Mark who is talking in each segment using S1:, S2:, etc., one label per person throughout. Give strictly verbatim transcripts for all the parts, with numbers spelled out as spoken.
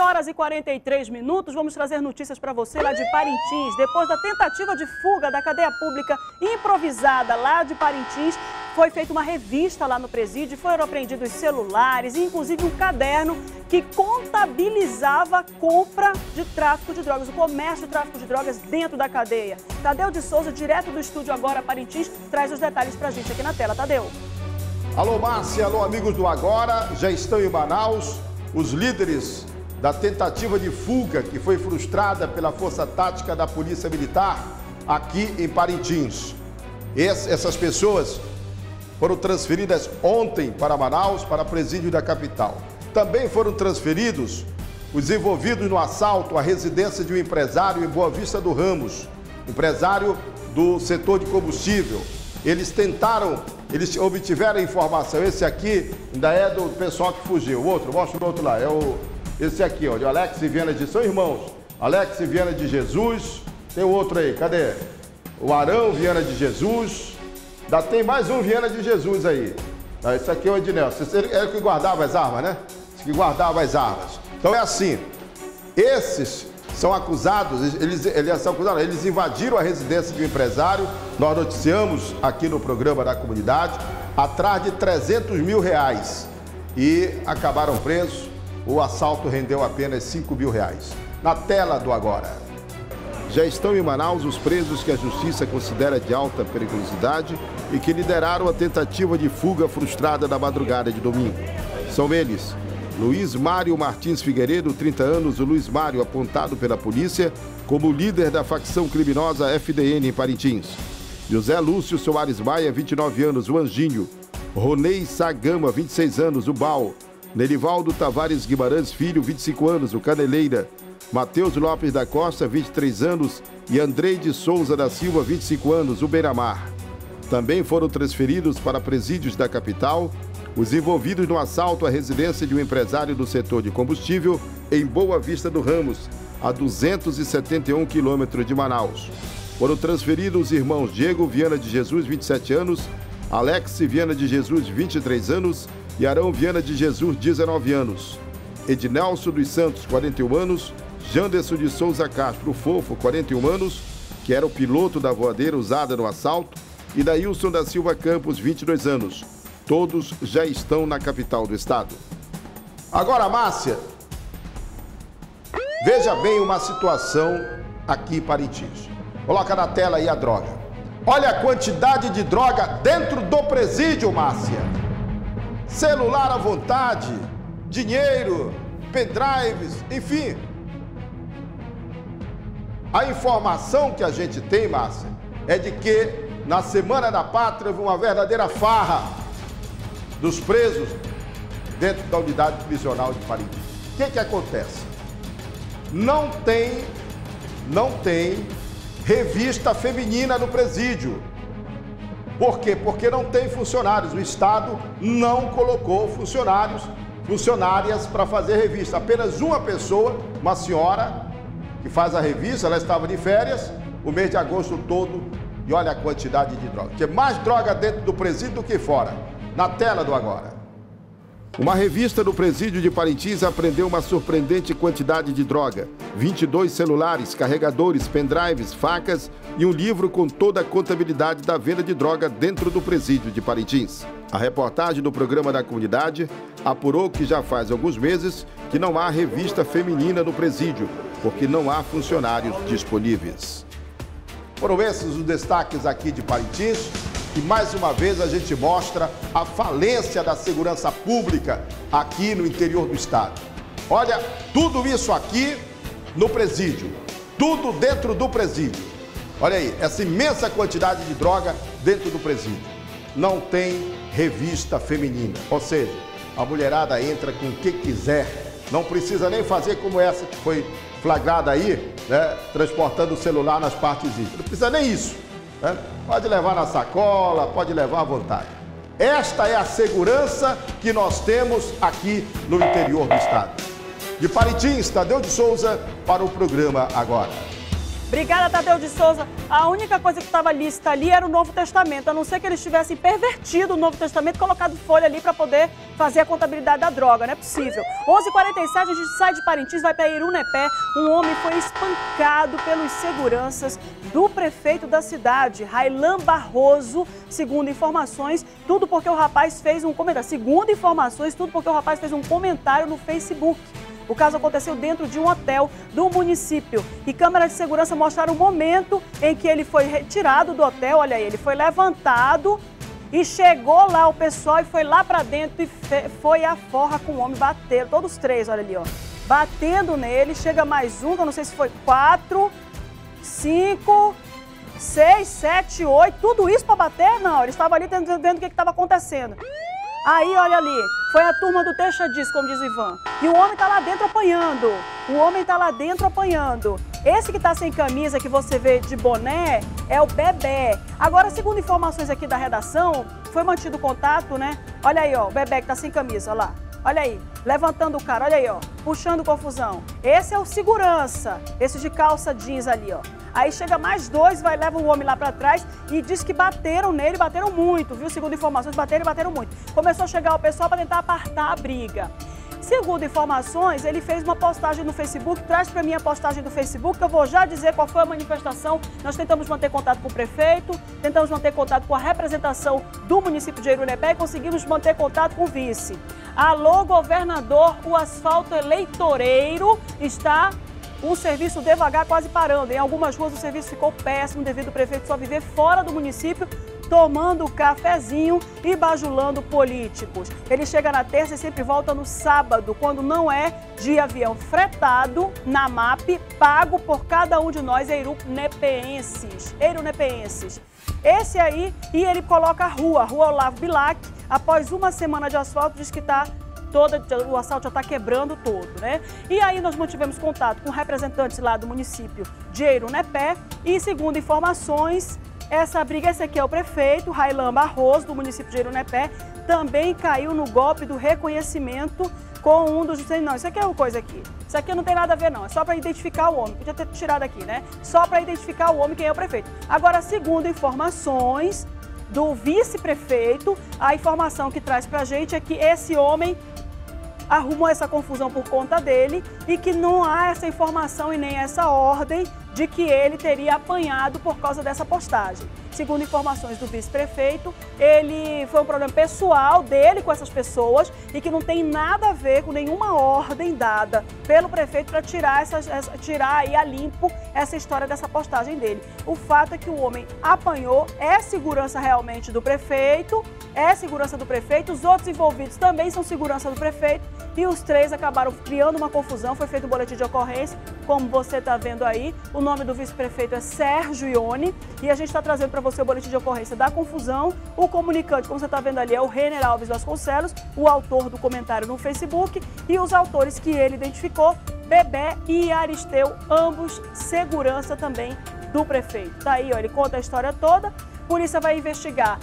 S1: horas e quarenta e três minutos, vamos trazer notícias para você lá de Parintins. Depois da tentativa de fuga da cadeia pública improvisada lá de Parintins, foi feita uma revista lá no presídio, foram apreendidos celulares e inclusive um caderno que contabilizava a compra de tráfico de drogas, o comércio de tráfico de drogas dentro da cadeia. Tadeu de Souza, direto do estúdio Agora Parintins, traz os detalhes para a gente aqui na tela. Tadeu.
S2: Alô, Márcia, alô, amigos do Agora, já estão em Manaus os líderes da tentativa de fuga que foi frustrada pela Força Tática da Polícia Militar aqui em Parintins. Esse, essas pessoas foram transferidas ontem para Manaus, para o presídio da capital. Também foram transferidos os envolvidos no assalto à residência de um empresário em Boa Vista do Ramos, empresário do setor de combustível. Eles tentaram, eles obtiveram a informação, esse aqui ainda é do pessoal que fugiu, o outro, mostra o outro lá, é o, esse aqui, ó, de Alex e Viana de, são irmãos, Alex e Viana de Jesus, tem o outro aí, cadê? O Arão Viana de Jesus, ainda tem mais um Viana de Jesus aí, ah, esse aqui é o Ednelson, ele é o que guardava as armas, né? Esse que guardava as armas. Então é assim, esses são acusados, eles, eles são acusados, eles invadiram a residência de um empresário, nós noticiamos aqui no programa da comunidade, atrás de trezentos mil reais e acabaram presos, o assalto rendeu apenas cinco mil reais. Na tela do Agora. Já estão em Manaus os presos que a justiça considera de alta periculosidade e que lideraram a tentativa de fuga frustrada na madrugada de domingo. São eles: Luiz Mário Martins Figueiredo, trinta anos, o Luiz Mário apontado pela polícia como líder da facção criminosa F D N em Parintins. José Lúcio Soares Maia, vinte e nove anos, o Anjinho. Ronei Sagama, vinte e seis anos, o Bal. Nerivaldo Tavares Guimarães Filho, vinte e cinco anos, o Caneleira. Matheus Lopes da Costa, vinte e três anos, e Andrei de Souza da Silva, vinte e cinco anos, o Beira-Mar. Também foram transferidos para presídios da capital os envolvidos no assalto à residência de um empresário do setor de combustível em Boa Vista do Ramos, a duzentos e setenta e um quilômetros de Manaus. Foram transferidos os irmãos Diego Viana de Jesus, vinte e sete anos, Alex Viana de Jesus, vinte e três anos, e Arão Viana de Jesus, dezenove anos. Ednelson dos Santos, quarenta e um anos, Janderson de Souza Castro Fofo, quarenta e um anos, que era o piloto da voadeira usada no assalto, e Daílson da Silva Campos, vinte e dois anos. Todos já estão na capital do estado. Agora, Márcia, veja bem uma situação aqui em Parintins. Coloca na tela aí a droga. Olha a quantidade de droga dentro do presídio, Márcia. Celular à vontade, dinheiro, pendrives, enfim. A informação que a gente tem, Márcia, é de que na Semana da Pátria houve uma verdadeira farra dos presos dentro da unidade prisional de Parintins. O que que acontece? Não tem, não tem revista feminina no presídio. Por quê? Porque não tem funcionários. O Estado não colocou funcionários, funcionárias para fazer revista. Apenas uma pessoa, uma senhora, que faz a revista, ela estava de férias o mês de agosto todo e olha a quantidade de droga. Tem mais droga dentro do presídio do que fora. Na tela do Agora. Uma revista do presídio de Parintins apreendeu uma surpreendente quantidade de droga. vinte e dois celulares, carregadores, pendrives, facas e um livro com toda a contabilidade da venda de droga dentro do presídio de Parintins. A reportagem do programa da comunidade apurou que já faz alguns meses que não há revista feminina no presídio, porque não há funcionários disponíveis. Foram esses os destaques aqui de Parintins. E mais uma vez a gente mostra a falência da segurança pública aqui no interior do estado. Olha, tudo isso aqui no presídio, tudo dentro do presídio. Olha aí, essa imensa quantidade de droga dentro do presídio. Não tem revista feminina, ou seja, a mulherada entra com o que quiser, não precisa nem fazer como essa que foi flagrada aí, né, transportando o celular nas partes íntimas. Não precisa nem isso. É? Pode levar na sacola, pode levar à vontade. Esta é a segurança que nós temos aqui no interior do estado. De Parintins, Tadeu de Souza para o programa Agora.
S1: Obrigada, Tadeu de Souza. A única coisa que estava lista ali era o Novo Testamento, a não ser que eles tivessem pervertido o Novo Testamento e colocado folha ali para poder fazer a contabilidade da droga, não é possível. onze e quarenta e sete, a gente sai de Parintins, vai para Irunepé. Um homem foi espancado pelos seguranças do prefeito da cidade, Railan Barroso, segundo informações, tudo porque o rapaz fez um comentário. Segundo informações, tudo porque o rapaz fez um comentário no Facebook. O caso aconteceu dentro de um hotel do município e câmeras de segurança mostraram o momento em que ele foi retirado do hotel. Olha aí, ele foi levantado e chegou lá o pessoal e foi lá para dentro e foi a forra com o homem, bateram, todos três, olha ali, ó, batendo nele. Chega mais um, que eu não sei se foi quatro, cinco, seis, sete, oito, tudo isso para bater? Não, ele estava ali vendo o que estava acontecendo. Aí, olha ali, foi a turma do Deixa Disso, como diz o Ivan. E o homem tá lá dentro apanhando. O homem tá lá dentro apanhando. Esse que tá sem camisa, que você vê de boné, é o Bebé. Agora, segundo informações aqui da redação, foi mantido contato, né? Olha aí, ó, o Bebé que tá sem camisa, olha lá. Olha aí, levantando o cara, olha aí, ó, puxando confusão. Esse é o segurança, esse de calça jeans ali, ó. Aí chega mais dois, vai, leva o homem lá pra trás e diz que bateram nele, bateram muito, viu? Segundo informações, bateram e bateram muito. Começou a chegar o pessoal para tentar apartar a briga. Segundo informações, ele fez uma postagem no Facebook, traz para mim a postagem do Facebook, que eu vou já dizer qual foi a manifestação. Nós tentamos manter contato com o prefeito, tentamos manter contato com a representação do município de Irunepé e conseguimos manter contato com o vice. Alô, governador, o asfalto eleitoreiro está um serviço devagar, quase parando. Em algumas ruas o serviço ficou péssimo devido ao prefeito só viver fora do município, tomando cafezinho e bajulando políticos. Ele chega na terça e sempre volta no sábado, quando não é de avião fretado, na M A P, pago por cada um de nós irunepeenses. Irunepeenses. Esse aí, e ele coloca a rua, a Rua Olavo Bilac, após uma semana de asfalto, diz que está toda, o asfalto já está quebrando todo, né? E aí nós mantivemos contato com representantes lá do município de Irunepé e, segundo informações, essa briga, esse aqui é o prefeito, Railan Barroso, do município de Irunepé, também caiu no golpe do reconhecimento com um dos... Não, isso aqui é uma coisa aqui. Isso aqui não tem nada a ver, não. É só para identificar o homem. Podia ter tirado aqui, né? Só para identificar o homem, quem é o prefeito. Agora, segundo informações do vice-prefeito, a informação que traz para a gente é que esse homem arrumou essa confusão por conta dele e que não há essa informação e nem essa ordem de que ele teria apanhado por causa dessa postagem. Segundo informações do vice-prefeito, ele foi um problema pessoal dele com essas pessoas e que não tem nada a ver com nenhuma ordem dada pelo prefeito para tirar, essas, essa, tirar aí a limpo essa história dessa postagem dele. O fato é que o homem apanhou, é segurança realmente do prefeito, é segurança do prefeito, os outros envolvidos também são segurança do prefeito e os três acabaram criando uma confusão, foi feito um boletim de ocorrência, como você está vendo aí. O nome do vice-prefeito é Sérgio Ione e a gente está trazendo para você o boletim de ocorrência da confusão. O comunicante, como você está vendo ali, é o Renner Alves Vasconcelos, o autor do comentário no Facebook, e os autores que ele identificou, Bebé e Aristeu, ambos segurança também do prefeito. Tá aí, ó, ele conta a história toda. A polícia vai investigar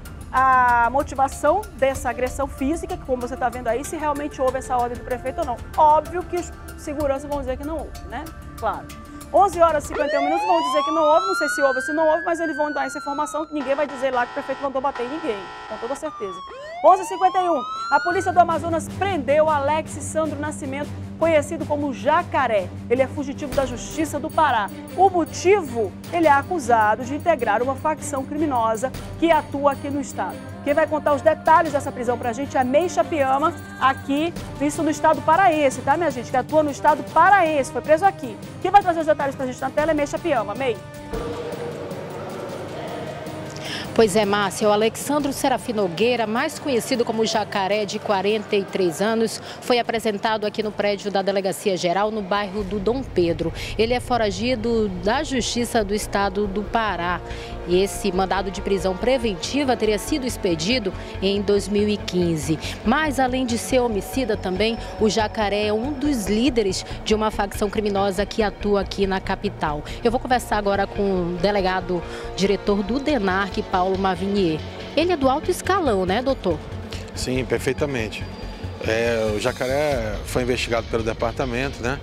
S1: a motivação dessa agressão física, que como você está vendo aí, se realmente houve essa ordem do prefeito ou não. Óbvio que os seguranças vão dizer que não houve, né? Claro. onze horas e cinquenta e um minutos vão dizer que não houve, não sei se houve ou se não houve, mas eles vão dar essa informação que ninguém vai dizer lá que o prefeito mandou bater em ninguém, com toda certeza. onze e cinquenta e um, a polícia do Amazonas prendeu Alex Sandro Nascimento, conhecido como Jacaré. Ele é fugitivo da Justiça do Pará. O motivo? Ele é acusado de integrar uma facção criminosa que atua aqui no estado. Quem vai contar os detalhes dessa prisão pra gente é a Meixa Piama, aqui, visto no estado paraense, tá, minha gente? Que atua no estado paraense, foi preso aqui. Quem vai trazer os detalhes pra gente na tela é Meixa Piama. Mei.
S3: Pois é, Márcia, o Alexandro Serafim Nogueira, mais conhecido como Jacaré, de quarenta e três anos, foi apresentado aqui no prédio da Delegacia Geral, no bairro do Dom Pedro. Ele é foragido da Justiça do Estado do Pará. E esse mandado de prisão preventiva teria sido expedido em dois mil e quinze. Mas, além de ser homicida também, o Jacaré é um dos líderes de uma facção criminosa que atua aqui na capital. Eu vou conversar agora com o delegado diretor do DENARC, Paulo Mavinier. Ele é do alto escalão, né, doutor?
S4: Sim, perfeitamente. É, o Jacaré foi investigado pelo departamento, né?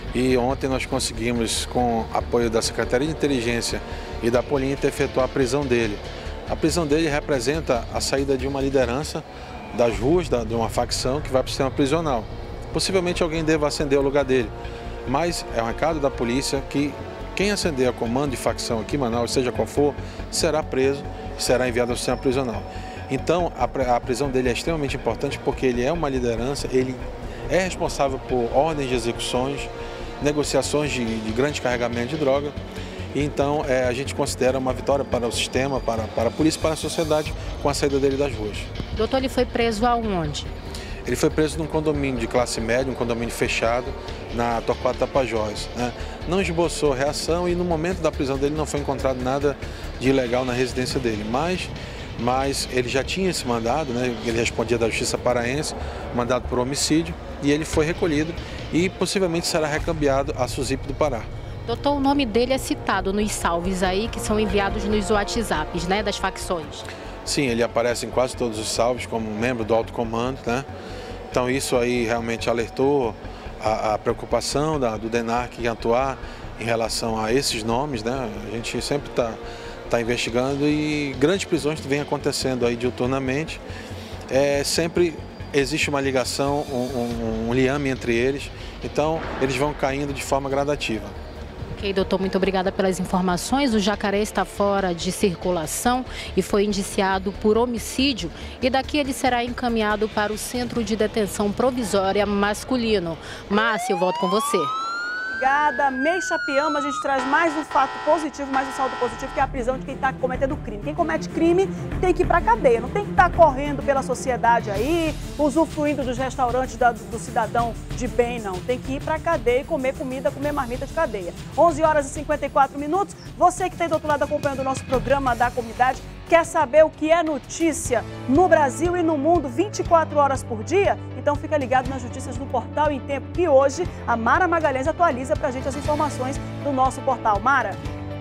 S4: E ontem nós conseguimos, com apoio da Secretaria de Inteligência e da Polícia, efetuar a prisão dele. A prisão dele representa a saída de uma liderança das ruas, de uma facção que vai para o sistema prisional. Possivelmente alguém deva ascender ao lugar dele, mas é um recado da polícia que quem ascender a comando de facção aqui em Manaus, seja qual for, será preso e será enviado ao sistema prisional. Então, a, a prisão dele é extremamente importante porque ele é uma liderança, ele é responsável por ordens de execuções, negociações de, de grande carregamento de droga. E então, é, a gente considera uma vitória para o sistema, para, para a polícia e para a sociedade com a saída dele das ruas.
S3: Doutor, ele foi preso aonde?
S4: Ele foi preso num condomínio de classe média, um condomínio fechado, na Torquato Tapajós, né? Não esboçou reação e no momento da prisão dele não foi encontrado nada de ilegal na residência dele, mas, mas ele já tinha esse mandado, né? Ele respondia da Justiça Paraense, mandado por homicídio, e ele foi recolhido e possivelmente será recambiado à SUSIP do Pará.
S3: Doutor, o nome dele é citado nos salves aí que são enviados nos WhatsApps, né, das facções.
S4: Sim, ele aparece em quase todos os salves como membro do alto comando, né? Então isso aí realmente alertou a, a preocupação da, do DENARC em atuar em relação a esses nomes, né? A gente sempre está tá investigando e grandes prisões vêm acontecendo aí diuturnamente. É, sempre existe uma ligação, um, um, um liame entre eles, então eles vão caindo de forma gradativa.
S3: Ok, doutor, muito obrigada pelas informações. O jacaré está fora de circulação e foi indiciado por homicídio e daqui ele será encaminhado para o Centro de Detenção Provisória Masculino. Márcia, eu volto com você.
S1: Obrigada. Meixa Piama, a gente traz mais um fato positivo, mais um saldo positivo, que é a prisão de quem está cometendo crime. Quem comete crime tem que ir para a cadeia, não tem que estar tá correndo pela sociedade aí, usufruindo dos restaurantes da, do cidadão de bem, não. Tem que ir para a cadeia e comer comida, comer marmita de cadeia. onze horas e cinquenta e quatro minutos. Você que está aí do outro lado acompanhando o nosso programa da comunidade, quer saber o que é notícia no Brasil e no mundo vinte e quatro horas por dia? Então fica ligado nas notícias do Portal em Tempo, que hoje a Mara Magalhães atualiza para a gente as informações do nosso portal. Mara?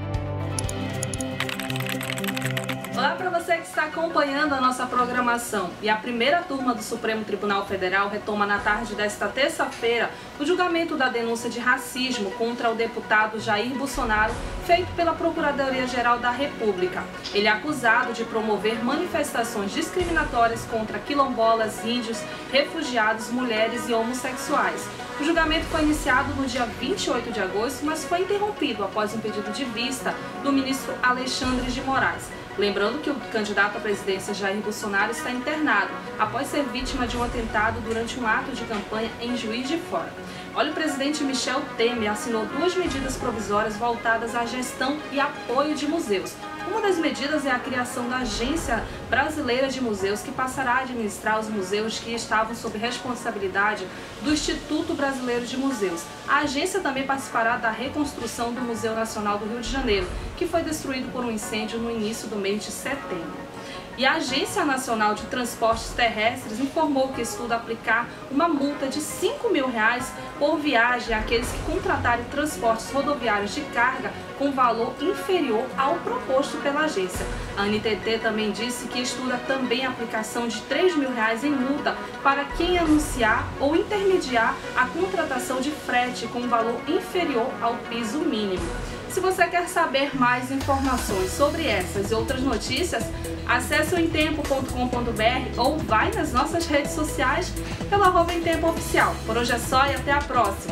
S5: Olá para você que está acompanhando a nossa programação. E a primeira turma do Supremo Tribunal Federal retoma na tarde desta terça-feira o julgamento da denúncia de racismo contra o deputado Jair Bolsonaro, feito pela Procuradoria-Geral da República. Ele é acusado de promover manifestações discriminatórias contra quilombolas, índios, refugiados, mulheres e homossexuais. O julgamento foi iniciado no dia vinte e oito de agosto, mas foi interrompido após um pedido de vista do ministro Alexandre de Moraes. Lembrando que o candidato à presidência Jair Bolsonaro está internado após ser vítima de um atentado durante um ato de campanha em Juiz de Fora. Olha, o presidente Michel Temer assinou duas medidas provisórias voltadas à gestão e apoio de museus. Uma das medidas é a criação da Agência Brasileira de Museus, que passará a administrar os museus que estavam sob responsabilidade do Instituto Brasileiro de Museus. A agência também participará da reconstrução do Museu Nacional do Rio de Janeiro, que foi destruído por um incêndio no início do mês de setembro. E a Agência Nacional de Transportes Terrestres informou que estuda aplicar uma multa de cinco mil reais por viagem àqueles que contratarem transportes rodoviários de carga com valor inferior ao proposto pela agência. A N T T também disse que estuda também a aplicação de três mil reais em multa para quem anunciar ou intermediar a contratação de frete com valor inferior ao piso mínimo. Se você quer saber mais informações sobre essas e outras notícias, acesse o emtempo ponto com ponto br ou vai nas nossas redes sociais pelo arroba Emtempo Oficial. Por hoje é só e até a próxima!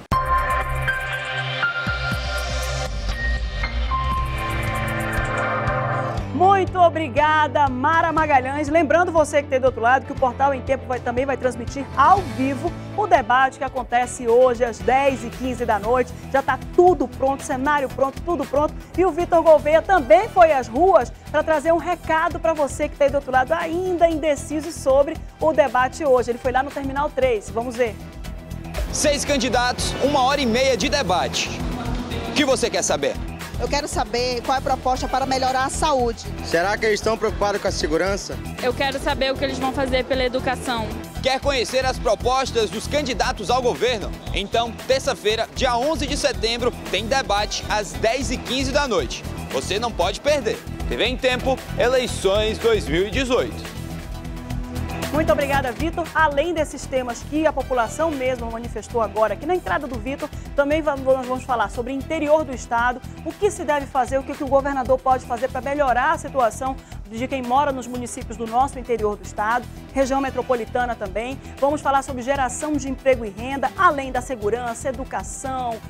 S1: Muito obrigada, Mara Magalhães. Lembrando você que tem do outro lado que o Portal em Tempo vai, também vai transmitir ao vivo o debate que acontece hoje às dez e quinze da noite. Já está tudo pronto, cenário pronto, tudo pronto. E o Vitor Gouveia também foi às ruas para trazer um recado para você que tem do outro lado ainda indeciso sobre o debate hoje. Ele foi lá no Terminal três. Vamos ver.
S6: Seis candidatos, uma hora e meia de debate. O que você quer saber?
S7: Eu quero saber qual é a proposta para melhorar a saúde.
S8: Será que eles estão preocupados com a segurança?
S9: Eu quero saber o que eles vão fazer pela educação.
S6: Quer conhecer as propostas dos candidatos ao governo? Então, terça-feira, dia onze de setembro, tem debate às dez e quinze da noite. Você não pode perder. T V em Tempo, eleições dois mil e dezoito.
S1: Muito obrigada, Vitor. Além desses temas que a população mesmo manifestou agora aqui na entrada do Vitor, também vamos, vamos falar sobre o interior do estado, o que se deve fazer, o que o governador pode fazer para melhorar a situação de quem mora nos municípios do nosso interior do estado, região metropolitana também. Vamos falar sobre geração de emprego e renda, além da segurança, educação,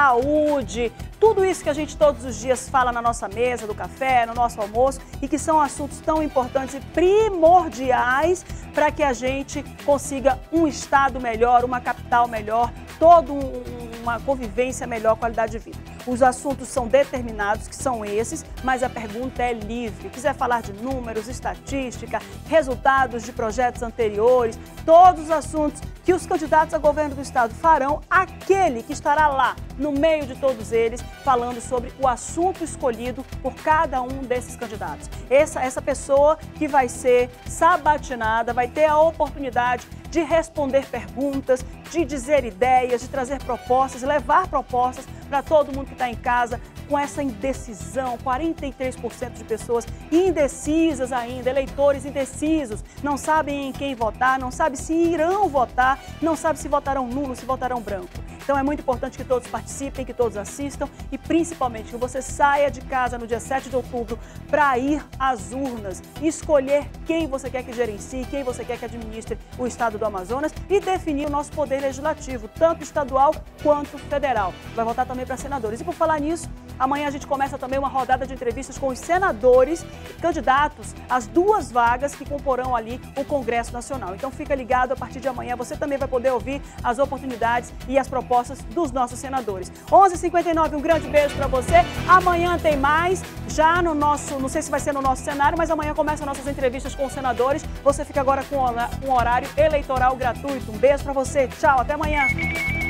S1: saúde, tudo isso que a gente todos os dias fala na nossa mesa do café, no nosso almoço, e que são assuntos tão importantes e primordiais para que a gente consiga um estado melhor, uma capital melhor, toda um, uma convivência melhor, qualidade de vida. Os assuntos são determinados, que são esses, mas a pergunta é livre. Quiser falar de números, estatística, resultados de projetos anteriores, todos os assuntos que os candidatos a governo do estado farão, aquele que estará lá, no meio de todos eles, falando sobre o assunto escolhido por cada um desses candidatos. Essa, essa pessoa que vai ser sabatinada, vai ter a oportunidade de responder perguntas, de dizer ideias, de trazer propostas, levar propostas para todo mundo que está em casa com essa indecisão. quarenta e três por cento de pessoas indecisas ainda, eleitores indecisos, não sabem em quem votar, não sabem se irão votar, não sabem se votarão nulo, se votarão branco. Então é muito importante que todos participem, que todos assistam e principalmente que você saia de casa no dia sete de outubro para ir às urnas, escolher quem você quer que gerencie, quem você quer que administre o estado do Amazonas e definir o nosso poder legislativo, tanto estadual quanto federal. Vai votar também para senadores. E por falar nisso, amanhã a gente começa também uma rodada de entrevistas com os senadores candidatos às duas vagas que comporão ali o Congresso Nacional. Então fica ligado, a partir de amanhã você também vai poder ouvir as oportunidades e as propostas dos nossos senadores. onze e cinquenta e nove, um grande beijo para você. Amanhã tem mais, já no nosso, não sei se vai ser no nosso cenário, mas amanhã começam nossas entrevistas com os senadores. Você fica agora com um horário eleitoral gratuito. Um beijo para você. Tchau, até amanhã.